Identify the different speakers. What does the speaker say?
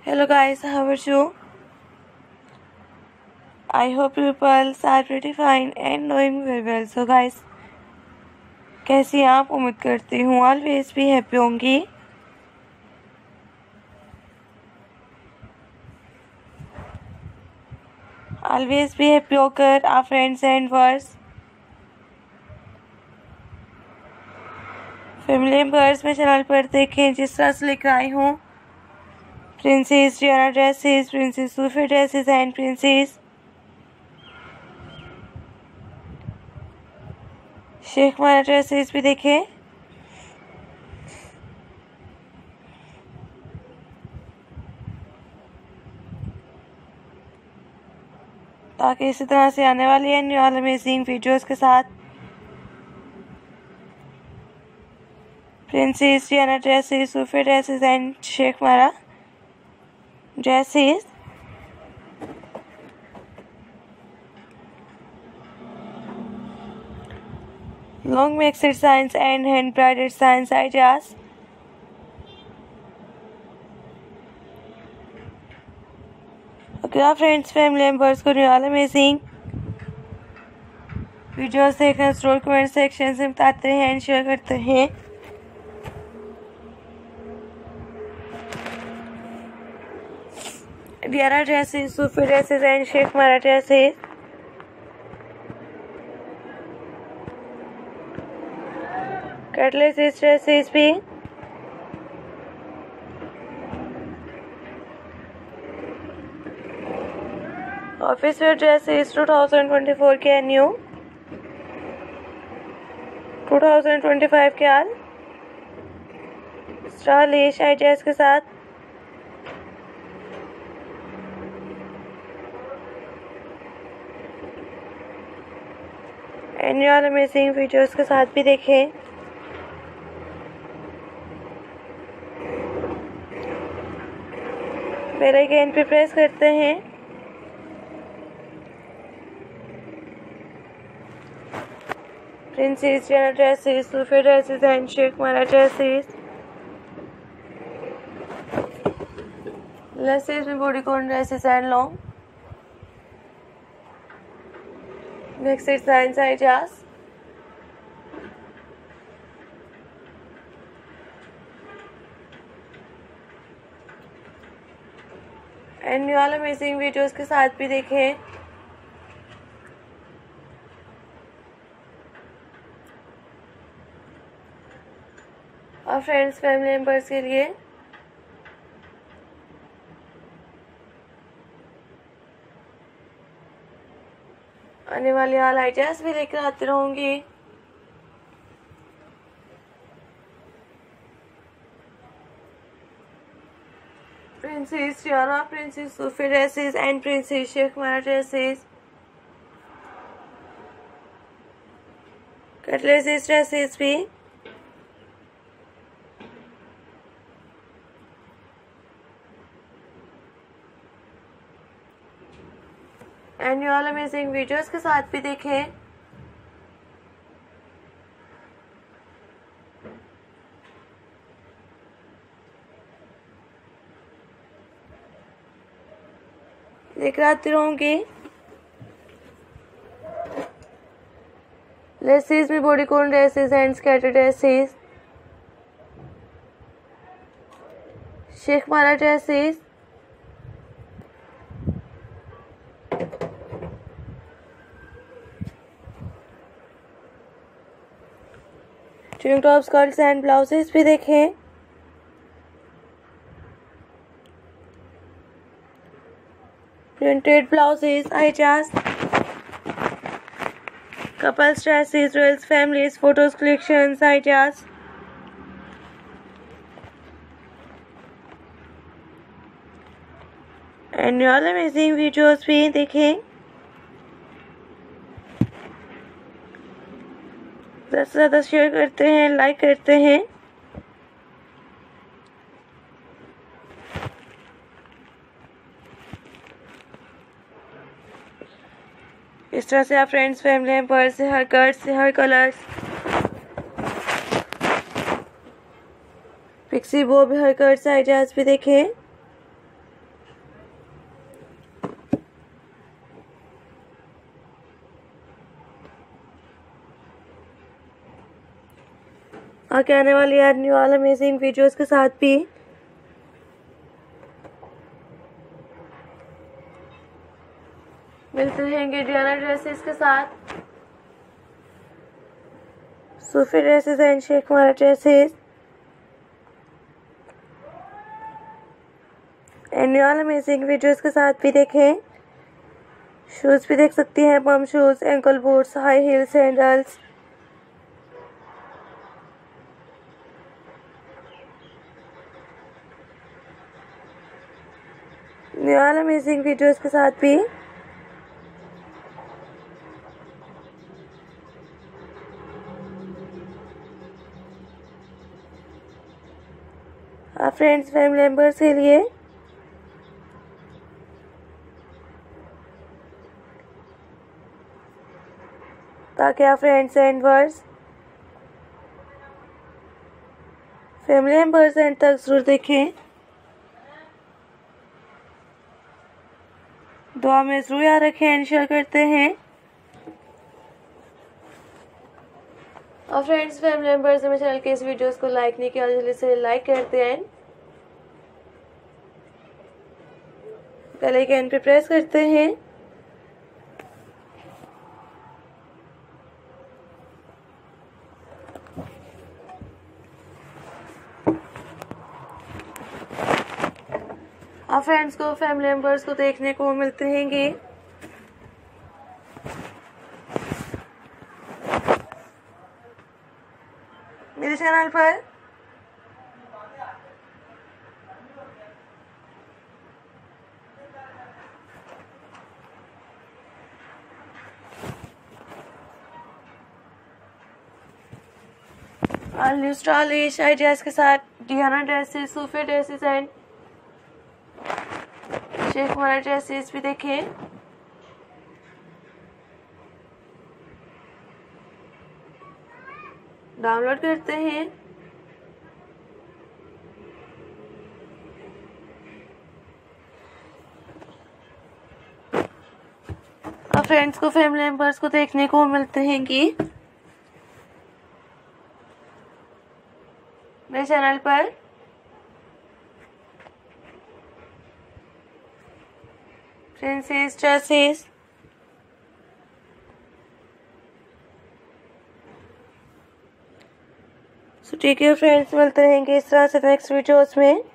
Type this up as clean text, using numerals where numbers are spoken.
Speaker 1: Hello guys, how are you? I hope you people are pretty fine and doing very well. So guys, कैसी हैं आप? उम्मीद करती हूँ ऑलवेज भी हैप्पी होंगी। ऑलवेज भी हैप्पी होकर आप फ्रेंड्स एंड वर्स फैमिली मेम्बर्स में चैनल पर देखें जिस तरह से लेकर आई हूँ princess Diana dresses, princess Sophie dresses and princess Sheikh Mara dresses भी देखें। ताकि इसी तरह से आने वाली है न्यू ऑल अमेजिंग वीडियोस के साथ princess Diana dresses, Sophie dresses and Sheikh Mara dresses long mixed designs and hand embroidered designs ideas. अगर आप फ्रेंड्स फैमिली मेम्बर्स को न्यू ऑल अमेजिंग वीडियोस देखना जरूर कमेंट सेक्शन से बताते हैं एंड शेयर करते हैं। Diana dresses, Sophie dresses and Sheikh Mara dresses कटलेस ड्रेसेस भी ऑफिस वेयर ड्रेसेस 2024 के न्यू 2025 के आल स्टाइलिश आइडियाज के साथ एनुअल अमेजिंग वीडियोस के साथ भी देखें। बेल आइकन पे प्रेस करते हैं princess Diana dresses, Sophie dresses and Sheikh Mara dresses laces में bodycon dresses and long mixed design ideas annual amazing videos के साथ भी देखें। और फ्रेंड्स फैमिली मेम्बर्स के लिए आने वाली ऑल आइडियाज भी लेकर आती रहूंगी। Princess Diana, princess Sophie dresses and princess Sheikh Mara dresses कटलेस ड्रेसेस भी एनुअल अमेजिंग वीडियोस के साथ भी देखें। लेकर आती रहूंगी लेसेस में bodycon dresses and skirt dresses Sheikh Mara dresses tunic top skirts and blouses भी देखें। Printed blouses ideas couples dresses, royals families photos collections ideas annual amazing videos भी देखें। ज़्यादा से ज़्यादा शेयर करते हैं, लाइक करते हैं। इस तरह से आप फ्रेंड्स फैमिली मेम्बर्स से हर कट से हर कलर्स पिक्सी वो भी हर कट से आइडियाज भी देखें। आगे आने वाली न्यू ऑल अमेजिंग वीडियोस के साथ भी। मिलते रहेंगे डिजाइनर ड्रेसेस के साथ, सूफी dresses and Sheikh Mara dresses and new all amazing videos के साथ भी देखें। शूज भी देख सकती हैं, pump shoes, ankle boots, high heel sandals. New all amazing videos के साथ भी। आप फ्रेंड्स फैमिली मेंबर्स के लिए ताकि आप फ्रेंड्स एंड वर्स फैमिली मेंबर्स एंड तक जरूर देखें। दुआ में जरूर याद रखें एंड शेयर करते हैं। और फ्रेंड्स फैमिली मेंबर्स मेरे चैनल के इस वीडियोस को लाइक नहीं किया, जल्दी से लाइक करते हैं, बेल आइकन पे प्रेस करते हैं। आप फ्रेंड्स को फैमिली मेंबर्स को देखने को मिलते रहेंगे। मेरे चैनल पर न्यू स्टाइलिश आइडियाज के साथ designer dresses, Sophie dresses and Sheikh Mara dresses भी देखें। डाउनलोड करते हैं। और फ्रेंड्स को फैमिली मेंबर्स को देखने को मिलते हैं कि मेरे चैनल पर प्रिंसेस ड्रेसेस, सो ठीक है फ्रेंड्स, मिलते रहेंगे इस तरह से नेक्स्ट वीडियोस में।